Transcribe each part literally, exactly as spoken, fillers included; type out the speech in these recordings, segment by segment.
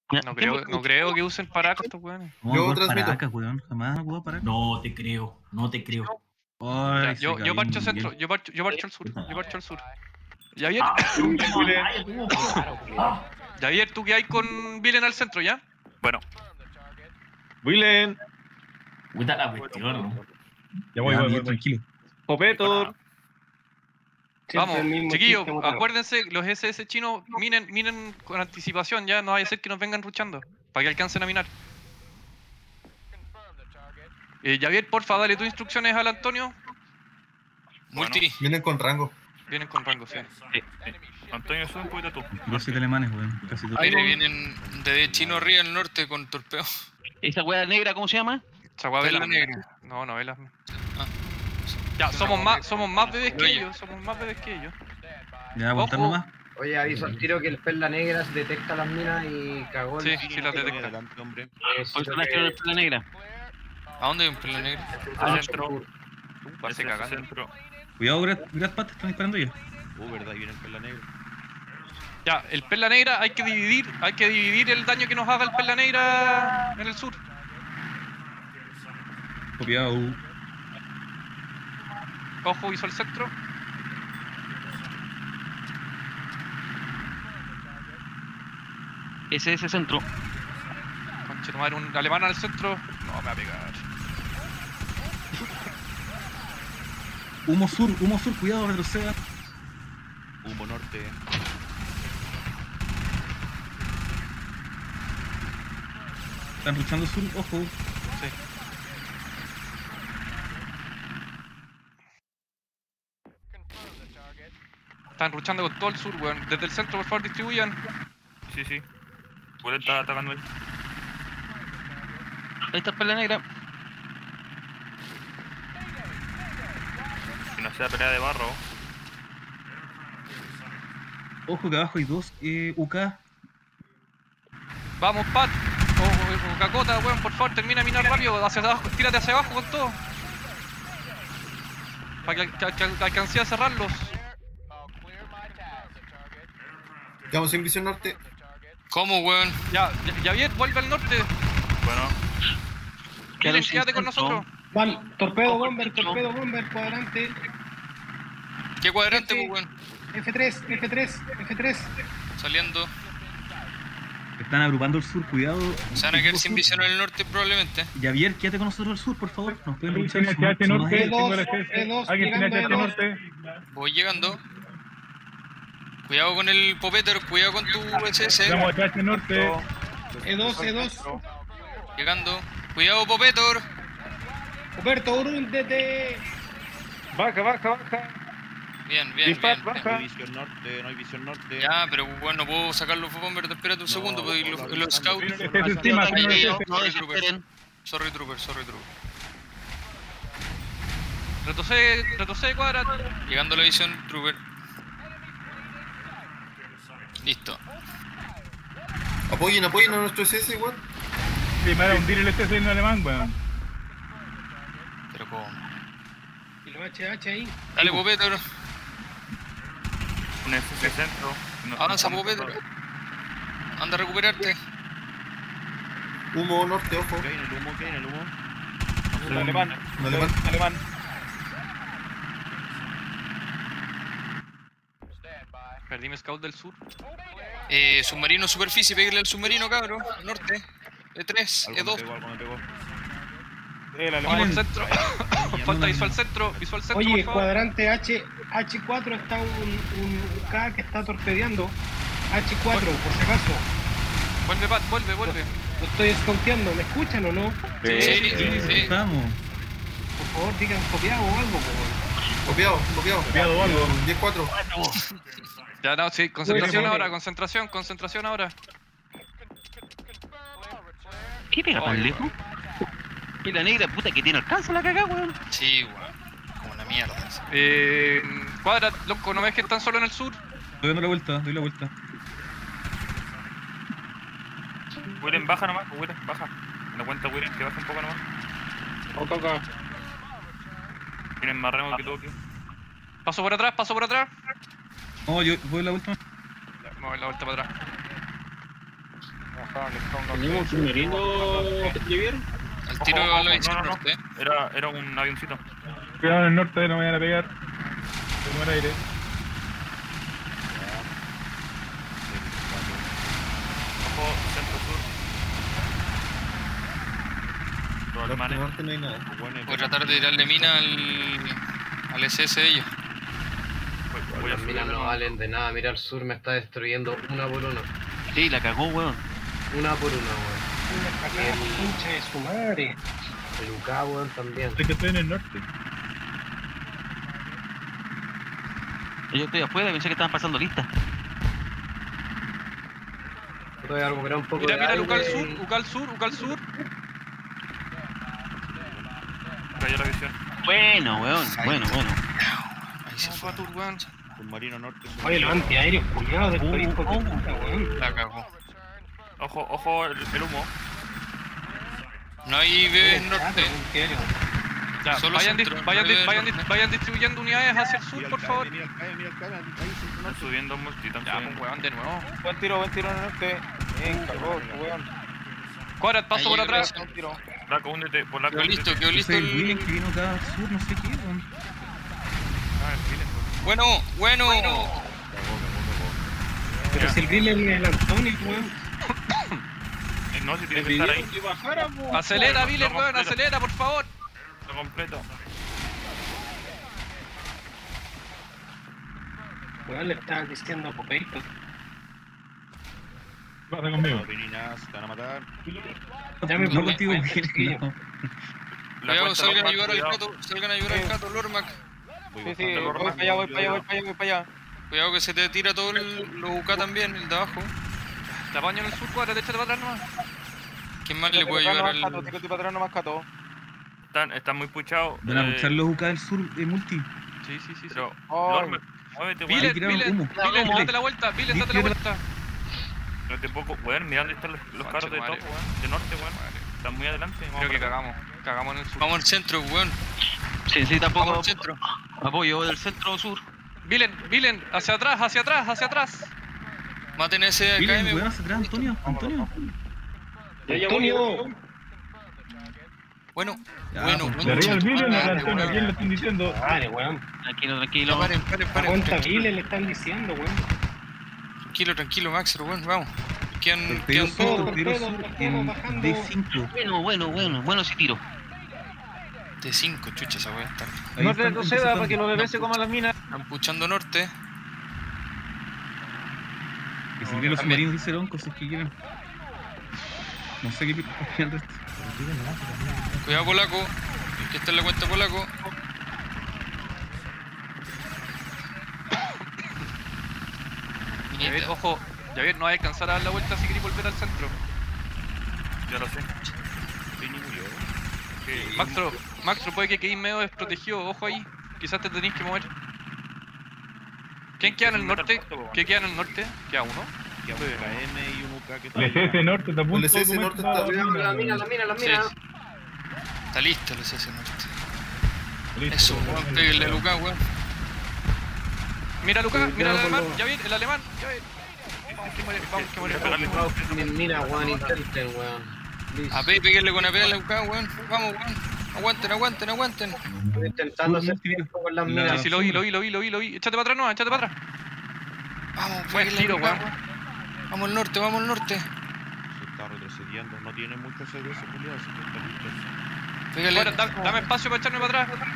No creo, no creo que usen paracas estos weones. Yo transmito. Paracas, weón. Jamás jugado paracas. No te creo, no te creo. Ay, yo, yo parcho centro, yo parcho, yo parcho al sur, yo parcho al sur. Javier, Ah, Javier, ¿tú qué hay con Vilen al centro, ya? Bueno. Willen. puta la cuestión, ¿no? Ya voy, voy, voy, tranquilo. Popetor. Vamos, chiquillos, acuérdense, los S S chinos minen, minen con anticipación, ya no vaya a ser que nos vengan ruchando, para que alcancen a minar. Eh, Javier, porfa, dale tus instrucciones al Antonio. Multi. Vienen con rango. Vienen con rango, sí. Sí, sí. Antonio, sube un poquito tú. Los siete alemanes, weón. Casi todo. Aire vienen de chino arriba al norte con torpeo. ¿Esa weá negra cómo se llama? Chagua Vela velas negra. No, no velas. Ah. Ya, somos más, somos más bebés que ellos, somos más bebés que ellos. Ya, aguantar Ojo. nomás. Oye, aviso al tiro que el perla negra detecta las minas y cagó el... Sí, sí las detecta. ¿Cuál son las que la negra? ¿A dónde hay un pelo negro? Al centro. Uh, parece Ese cagando. centro. Cuidado, Grat, Gratpat, están disparando ya. Uh, verdad, ahí viene el perla negra. Ya, el perla negra hay que dividir, hay que dividir el daño que nos haga el perla negra en el sur. Copiado. Ojo, hizo el centro. Ese ese centro. Conchetumare, un alemán al centro. No, me va a pegar. Humo sur, humo sur, cuidado, retroceda. Humo norte. Están luchando sur, ojo. Sí. Están luchando con todo el sur, weón. Desde el centro, por favor, distribuyan. Sí, sí. Willen está atacando ahí. Ahí está el perla negra. Que no sea pelea de barro. Ojo que abajo hay dos eh, U K. Vamos, Pat. O, o, o Cacota, weón, por favor, termina de minar rápido. Hacia abajo, tírate hacia abajo con todo. Para que, que, que, que alcance a cerrarlos. Quedamos en visión norte. ¿Cómo, weón? Ya, ya, Javier, vuelve al norte. Bueno. Miren, quédate con nosotros. Van, torpedo bomber, torpedo bomber, cuadrante. ¿Qué cuadrante, pues, weón? F tres, F tres, F tres. Saliendo. Están agrupando el sur, cuidado. Se van a quedar sin visión en el norte probablemente. Javier, quédate con nosotros al sur, por favor. Nos pueden luchar. Tiene H H norte, Somos- tengo el E H dos, S. Alguien tiene H H llegando, norte. Voy llegando. Cuidado con el Popeter, cuidado con tu S S. Tenemos H H norte. E dos, E dos. Llegando. Cuidado, Popetor. Roberto, urúndete. Baja, baja, baja. Bien, bien, Dispar, bien. baja. No hay visión norte, no hay visión norte. Ya, pero bueno, no puedo sacar los bombers. Espérate un segundo, No, pues, no, los, no, los no, scouts. Se desestima, Ahí, se ahí, desestima. No sorry, trooper. desesperen. Sorry, trooper, sorry, trooper. Retrocede, retrocede, cuadra. Llegando a la visión, trooper. Listo. Apoyen, apoyen a nuestro S S, weón. Sí, me va a hundir el S S en alemán, weón. Pero como. Y los H H ahí. Dale, Popetor. Un S S centro. No- Avanza, no- Popetor. Anda a recuperarte. Humo norte, ojo. ¿Qué hay en el humo? ¿Qué hay en el humo? Un alemán. Un alemán. Alemán. Perdí mi scout del sur. Eh, submarino, superficie, pégale al submarino, cabrón. Norte. E tres, Algo E me dos. pegó, algo me pegó. El Vamos alemán. al centro. Falta visual centro, visual centro, Oye, por favor. cuadrante H, H4 está un, un K que está torpedeando. H cuatro, por si acaso. Vuelve, Pat, vuelve, vuelve. Lo estoy scouteando, ¿me escuchan o no? Sí, sí, Sí, sí. estamos. Por favor, digan copiado o algo, po. Copiado, copiado. Copiado, algo. diez cuatro. Ya, no, sí, concentración Vuelve, ahora, vuelve. concentración, concentración ahora. ¿Qué pega tan lejos? Y la negra, puta, que tiene alcance la cagada, weón. Sí, weón. Como la mierda. esa. Eh, cuadra, loco, ¿no ves que están solo en el sur? Estoy dando la vuelta, doy la vuelta. Willen, baja nomás, Willen, baja. Me da cuenta, Willen, que baja un poco nomás. Ok, ok. Tienen más rango que tú aquí. Paso por atrás, paso por atrás. No, yo voy la vuelta. Ya, me voy la vuelta para atrás. ¿Tenemos un submarino, Javier? Al tiro Ojo, a ojo, la visión no, no, no. norte. Era, era un avioncito. Cuidado en el norte, no me vayan a pegar. Tengo el aire. Ojo, centro sur. Los Norte, alemanes. norte no hay nada. Voy a tratar de tirarle mina al, al S S de ellos. Voy, voy a Las subir. minas no valen de nada, mira al sur me está destruyendo una por una. Sí, la cagó, weón. Una por una, weón. Una cagada, concha de su madre. El U K, weón, también. Es que estoy en el norte. Yo estoy afuera, pensé que estaban pasando listas. Voy a recuperar un poco Mira, de mira, aire. Ucal sur, Ucal sur, Ucal sur. Cayó la visión. Bueno, weón, bueno, bueno. Ahí se fue. weón. Submarino norte. Oye, los antiaéreos culiados del país, hijo de puta, weón. La cagó. Ojo, ojo, el, el humo. No hay bebés Oye, norte. chato, antiaéreo. Ya, Solo vayan, centro, dis- vayan, no dis- debe vayan, norte. dis- vayan distribuyendo unidades hacia el sur, Mira por el favor. K M, mira el K M, mira el K M, ahí centro Están norte. subiendo multi, están Ya, pues subiendo. weón, de nuevo. Buen tiro, buen tiro en el norte. Bien, cagó, weón. Cuadrat, paso Ahí por llega atrás. Buen tiro. Polaco, húndete, polaco, Quedó listo, húndete. quedó listo Ese es el William el... que vino acá al sur, no sé qué, weón. Ah, el Vilen, weón. Bueno, bueno. Pero si el Griller es el Antonio, weón. Eh, No, si tiene que estar ahí. Acelera, Viler, Lo weón, completo. acelera, por favor. Lo completo. Weón, le estaba diciendo a Popeito. Pasa conmigo. No, Pirinas, te van a matar. Ya me No pone- contigo, Ay, William, chiquillo. no. La Cuidado, cuenta salgan a Lormac, ayudar al cuidado. Cato, salgan a ayudar al Cato, Lormac. Voy Sí, sí, bajando. voy para allá, voy para allá, voy para allá, voy para allá. Cuidado que se te tira todo el los U K también, el de abajo. Te apaño en el sur, cuadrat, échate para atrás nomás. ¿Quién más le Tírate puede para ayudar atrás nomás, Cato, al...? tírate para atrás nomás, Cato. Están, están muy puchados. Van a eh, luchar los U K del sur de multi. Sí, sí, sí. sí. Pero, Ay. Lormac, muévete, weón. Vilen, tiraron Vilen, humo. Vilen, Humo. date la vuelta, Vilen, date la Tira- vuelta. No te puedo. Weón, mira dónde están los, los Conche carros de tu top, madre. weón. De norte, weón. Están muy adelante. vamos Creo que para acá. cagamos, cagamos en el sur. Vamos al centro, weón. Se necesita Vamos poco al centro. apoyo del centro sur. Vilen, Vilen, hacia atrás, hacia atrás, hacia atrás. Maten a ese William, K M, weón, weón. hacia atrás, Antonio, Antonio. Antonio. Bueno, Ya, bueno, pues, De arriba el Vilen, bueno. el Antonio, ¿quién le están diciendo? Dale, weón. Tranquilo, tranquilo. Paren, paren, paren. ¿Cuánta Tranquilo, Griller le están diciendo, weón? tranquilo, tranquilo, Maxer, weón, vamos. Quedan, Torpedo quedan sur, dos torpedo torpedo, sur torpedo en bajando. D cinco. Bueno, bueno, bueno, bueno ese tiro. de cinco, chucha, esa weá está. Ahí No están te retroceda para que interceptando. los bebés se coman las minas. Están puchando norte. Que se los submarinos dice el onco, si es que quieren. No sé qué pi- el resto. Cuidado, polaco. Que está en la cuenta polaco. Javier, ojo, Javier, no hay que alcanzar a dar la vuelta si queréis volver al centro. Ya lo sé. Sí, ni murió. Que- Maxtro, Maxtro, puede que quedéis medio desprotegido, ojo ahí. Quizás te tenéis que mover. ¿Quién queda en el norte? ¿Qué queda en el norte? ¿Queda uno? Que un K M y un U K que El S S norte te apunta. El S S norte está- Cuidado con la mina, la mina, la Sí. mina. Está listo el S S norte. Listo. Eso, weón, péguenle a Lucas, weón. Mira Lucas, mira el Cuidado con alemán, los- Javier, el alemán, Javier. Vamos que muere, vamos que muere. Pegarle vamos que muere. Mira, weón, intenten, weón. Listo. A P, péguenle con A P a Lucas, weón. Vamos, weón. Aguanten, aguanten, aguanten. Estoy intentando hacer tiempo con las Sí, minas. sí, lo vi, lo vi, lo vi, lo vi, lo vi. Échate para atrás, no, échate para atrás. Vamos, Buen péguenle a tiro, Lucas, weón. weón. Vamos al norte, vamos al norte. se está retrocediendo. No tiene mucho C D S, culiado, así que está listo. Pégale. Bueno, da- dame espacio para echarme para atrás.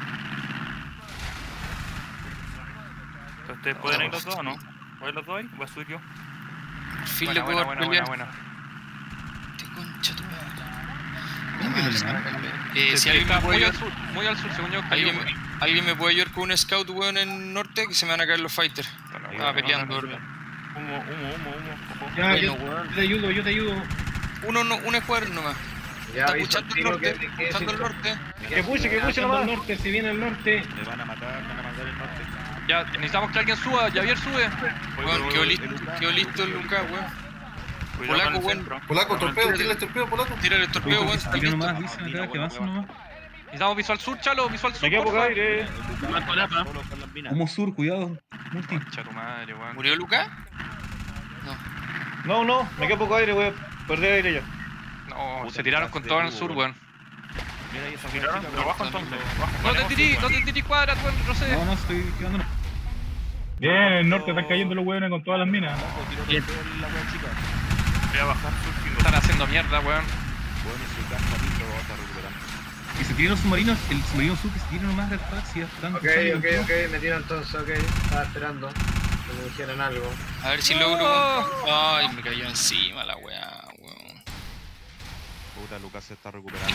¿Ustedes pueden ir los dos o no? ¿Pueden los dos ahí? Voy a subir yo. Por fin Buena, le puedo buena, dar buena, pelea. buena, buena. Qué concha tu madre. ¿Cómo que no le manda? Eh, Sí, si sí, alguien me está puede muy al ayudar, sur, muy al sur, según yo. cayó, alguien, weón. alguien me puede ayudar con un scout, weón, en norte, que se me van a caer los fighters. Ah, peleando, weón. Humo, humo, humo, humo. Ojo. Ya, yo, Bueno, weón. yo te ayudo, yo te ayudo. Uno, no, un escuadrón nomás. Ya Está aviso puchando al el tiro norte, que- que- puchando el que- norte. Que puche, que puche Pasando nomás. al norte, se viene al norte. Me van a matar, me van a matar el norte. Ya, necesitamos que alguien suba, Javier sube. Voy, Weón, voy, quedó voy, listo, Lucas. quedó listo el Lucas, weón. Cuidado Polaco, con el weón. centro. Polaco, torpedo, tira el torpedo, polaco. Tira el torpedo, weón, está Tiro listo. nomás, dicen acá que avancen nomás. Necesitamos visual sur, chalo, visual sur. Me queda por poco favor. aire. Marco Lapa. Solo con las minas. Humo sur, cuidado. Multi. Concha tu madre, weón. ¿Murió Lucas? No, no, me queda poco aire, weón. Perdí aire ya. No, Puta, se tiraron con de todo en el Hugo, sur, weón. Mira ahí esa Tiraron, chica, pero weón. bajo entonces. Bajo, No te ganemos, tiré, weón. no te tiré cuadras, weón, no sé. No, no, estoy quedándonos. Bien, en el norte están cayendo los hueones con todas las minas. Tiro con todo la weá chica. Voy a bajar sur sin Están haciendo mierda, weón. Bueno, y su casa listo, va a estar recuperando. Que se tiren los submarinos, el submarino sur que se tire nomás del taxi, ya están. Ok, ok, ok, me tiro entonces, ok. Estaba esperando que me dijeran algo. A ver si logro. weón. Ay, me cayó encima la weá, weón. Puta, Lucas se está recuperando.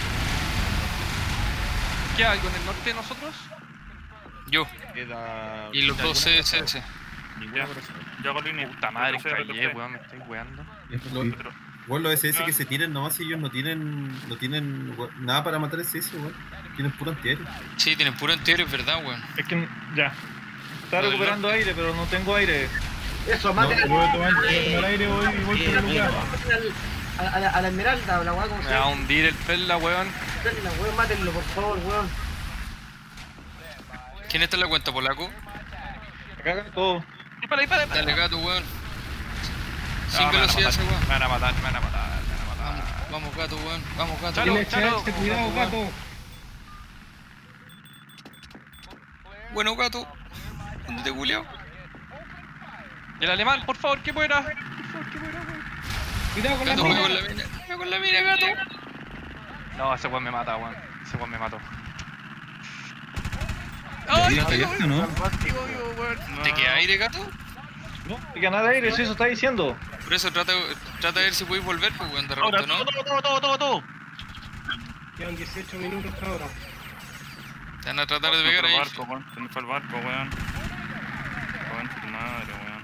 ¿Qué hay con el norte de nosotros? Yo. Queda... Y los dos C S S. Ninguna persona. Yo hago línea. Puta madre, Retrocede, callé, retrocede. weón, me estoy weando. Lo- Weón, los S S que se tiren nomás si ellos no tienen, no tienen weón, nada para matar S S, weón. Tienen puro antiaéreo. Sí, tienen puro antiaéreo, es verdad, weón. Es que ya. Está recuperando aire, pero no tengo aire. Eso, maten No, voy a tomar, voy a tomar aire voy, y voy por el lugar. al- a, la, a la esmeralda o la weá, como Me se va a llama. hundir el Perla, weón. La weón, mátenlo, por favor, weón. ¿Quién está en la cuenta, polaco? Acá todo. Dispara, dispara, dispara. Dale, gato, weón. Sin No, me van a velocidad matar, ese weón. Me van a matar, me van a matar, me van a matar. Vamos, vamos, gato, weón. Vamos, gato. Chalo, Tiene chalo. H H, cuidado, gato. Bueno, gato. ¿Dónde te culiao? El alemán, por favor, que muera. Por favor, que muera, weón. Cuidado con la Gato, juega con mina. la mina. Juega con la mina, gato. No, ese weón me mata, weón. Ese weón me mató. ¿Ya Ay, fallaste o no? digo, digo, weón. ¿Te queda aire, gato? No, te queda nada de aire, sí, eso está diciendo. Por eso trata, trata de ver si podéis volver, pues, weón, de Ahora, repente, ¿no? todo, todo, todo, todo, todo. Quedan dieciocho minutos hasta ahora. Te van a tratar de Se me pegar fue el ahí. barco, weón. Se me fue el barco, weón. Weón, tu madre, weón.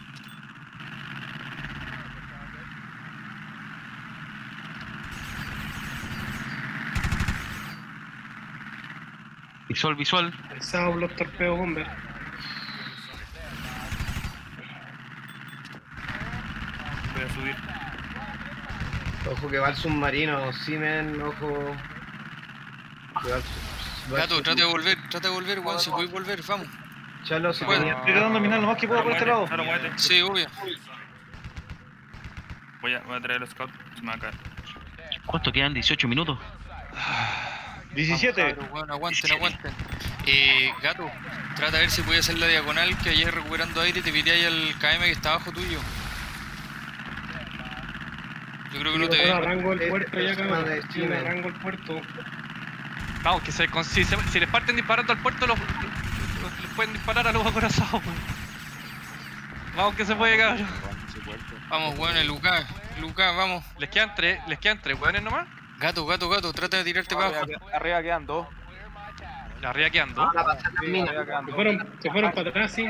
Visual, visual. Alzado los torpedos bomber. Voy a subir. Ojo que va el submarino, Simen, ojo. Que va el su- va el Gato, sub- trata de volver, trata de volver, weón. Si podéis volver, vamos. Chalo, si Bueno. tenía- Estoy tratando de minar lo más que puedo por este lado. Chalo, muévete. Sí, obvio. Voy a, voy a traer el scout. Se me va a caer. ¿Cuánto quedan? dieciocho minutos. diecisiete. Vamos, cabros, weón, aguanten, aguanten. Eh, gato, trata de ver si puedes hacer la diagonal que ayer recuperando aire te piré ahí al K M que está abajo tuyo. Yo creo que no te Bueno, ve. arranco el puerto ya, Zona cabrón. de Sí, Chile. arranco el puerto. Vamos, que se, con- si, se- si les parten disparando al puerto, los, los- les pueden disparar a los acorazados, weón. Vamos, que se puede, cabrón. Vamos, weón, el Lucas, Lucas, vamos. Les quedan tres, les quedan tres weones nomás. Gato, gato, gato, trata de tirarte para abajo. Arriba, arriba quedan dos. Arriba quedan dos. Van a pasar las minas. Arriba quedan Se dos. fueron, se fueron para atrás, sí.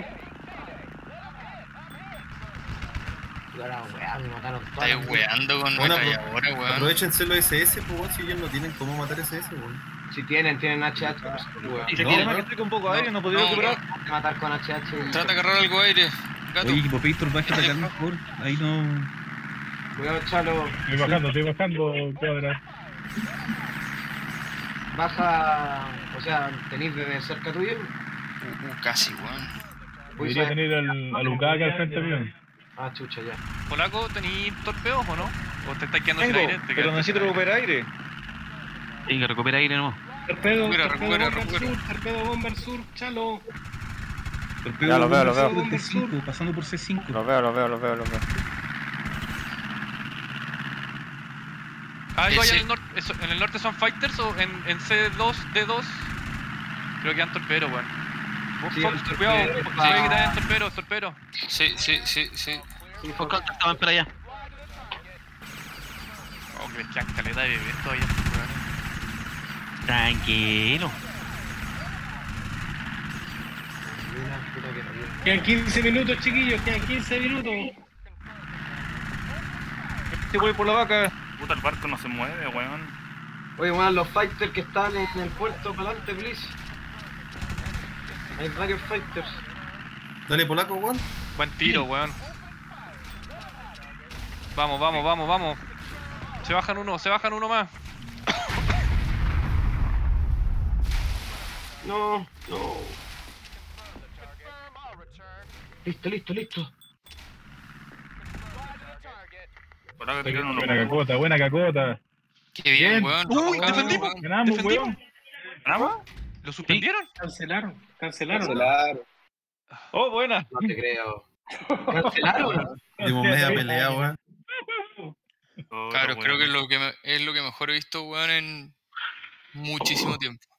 Ahora, weá, me mataron todas Estáis las minas. weando con Bueno, metralladora, weón. Aprovechense los S S, pues, weón, si ellos no tienen cómo matar S S, weón. Si tienen, tienen H H. weón. Y se No, quiere no. que estoy con poco aire, no podía No, recuperar. Matar con H H. y- Trata de agarrar algo de aire. Gato, Oye, equipo Pictor, baja a atacar mejor. Ahí no. Cuidado, Chalo. Estoy bajando, estoy bajando, cuadra. Baja. O sea, tenéis de cerca tuyo. uh, uh, casi, weón. Uy, Debería sabe- tener al, al Ucada acá al frente mío. Ah, chucha, ya. Polaco, ¿tenéis torpedos o no? ¿O te estáis quedando sin Tengo, aire? Te pero quedaste necesito sin aire. recuperar aire. Hay que recuperar aire nomás. Torpedo, Recupera, torpedo recupera, bomber recupera. sur, torpedo bomber sur, chalo. Torpedo Ya lo veo, lo pasando veo. por C cinco, pasando por C cinco. Lo veo, lo veo, lo veo, lo veo. ¿Algo allá Ese- en el norte? eso- ¿En el norte son fighters o en, en C dos, D dos? Creo que eran torpedos, weón. Vos, Sí, Fox, el cuidado, torpedo sí, va- que también torpedos, torpedos. Sí, sí, sí, sí. Sí, Con Fox. estaban para allá. Oh, que les quedan caleta de bebés todavía, estos weones. Tranquilo. Mira, puta que parió. Quedan quince minutos, chiquillos, quedan quince minutos. Si voy por la vaca. Puta, el barco no se mueve, weón. Oye, weón, los fighters que están en el puerto, para adelante, please. Hay varios fighters. Dale, polaco, weón. Buen tiro, weón. Vamos, vamos, vamos, vamos. Se bajan uno, se bajan uno más. No, no. Listo, listo, listo. Por acá tiraron uno. Buena cacota, buena cacota. Qué bien, Bien. weón. Uy, Vamos, defendimos. weón. Ganamos, ¿Defendimos? weón. ¿Ganamos? ¿Lo suspendieron? Cancelaron, cancelaron. Cancelaron. Oh, buena. No te creo. Cancelaron. Dimos media pelea, weón. Oh, Claro, bueno. creo que es lo que, me- es lo que mejor he visto, weón, en muchísimo tiempo.